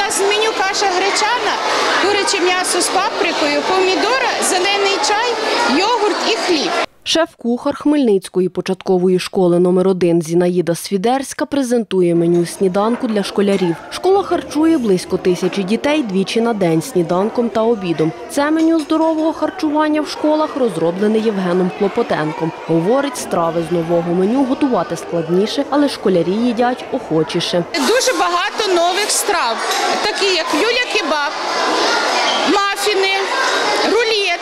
нас в меню каша гречана, куряче м'ясо з паприкою, помідора, зелений чай, йогурт і хліб. Шеф-кухар Хмельницької початкової школи номер 1 Зінаїда Свідерська презентує меню сніданку для школярів. Школа харчує близько 1000 дітей двічі на день сніданком та обідом. Це меню здорового харчування в школах розроблене Євгеном Клопотенком. Говорить, страви з нового меню готувати складніше, але школярі їдять охочіше. Дуже багато нових страв, такі як люля-кебаб, мафіни, рулет.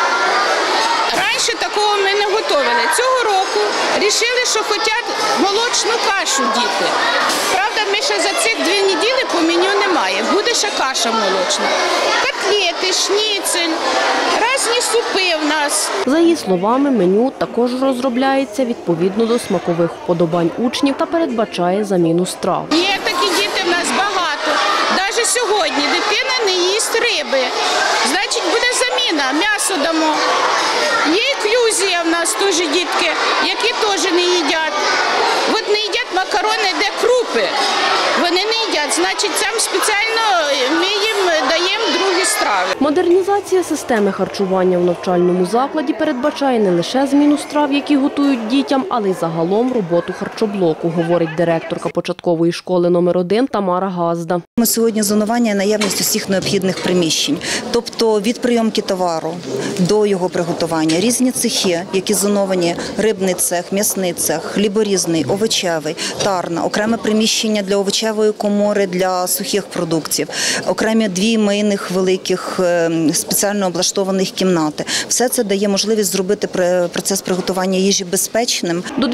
Раніше такого ми не готували. Цього року вирішили, що хочуть молочну кашу діти. Правда, ми ще за цих 2 неділі по меню немає. Буде ще каша молочна. Котлети, шніцель, різні супи в нас. За її словами, меню також розробляється відповідно до смакових вподобань учнів та передбачає заміну страв. Є такі діти в нас багато. Навіть сьогодні дитина не їсть риби. Значить, буде заміна, м'ясо дамо. Є інклюзія в нас теж дітки, які теж не їдять. От не їдять макарони, де крупи. Вони не їдять, значить, там спеціально ми їм даємо другі страви. Модернізація системи харчування в навчальному закладі передбачає не лише зміну страв, які готують дітям, але й загалом роботу харчоблоку, говорить директорка початкової школи номер 1 Тамара Газда. Ми сьогодні зонування наявність усіх необхідних приміщень, тобто від прийомки товару до його приготування. Різні цехи, які зоновані: рибний цех, м'ясний цех, хліборізний, овочевий, тарна, окреме приміщення для овочевої комори для сухих продуктів, окремі 2 мийних великих спеціально облаштованих кімнати. Все це дає можливість зробити процес приготування їжі безпечним. До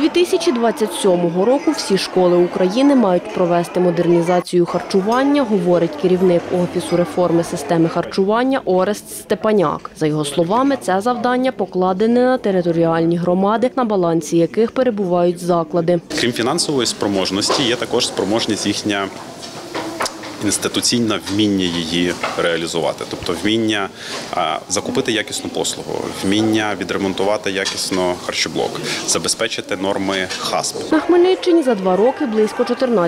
2027 року всі школи України мають провести модернізацію харчування, говорить керівник Офісу реформи системи харчування Орест Степаняк. За його словами, це завдання покладене на територіальні громади, на балансі яких перебувають заклади. Крім фінансової спроможності, є також спроможність їхня інституційне вміння її реалізувати, тобто вміння закупити якісну послугу, вміння відремонтувати якісно харчоблок, забезпечити норми ХАСП. На Хмельниччині за 2 роки близько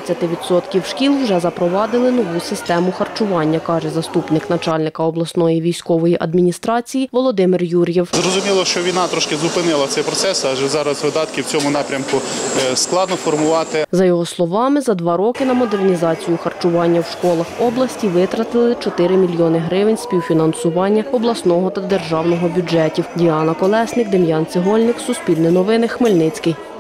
14% шкіл вже запровадили нову систему харчування, каже заступник начальника обласної військової адміністрації Володимир Юр'єв. Зрозуміло, що війна трошки зупинила цей процес, адже зараз видатки в цьому напрямку складно формувати. За його словами, за 2 роки на модернізацію харчування в школах області витратили 4 мільйони гривень співфінансування обласного та державного бюджетів. Діана Колесник, Дем'ян Цегольник, Суспільне новини, Хмельницький.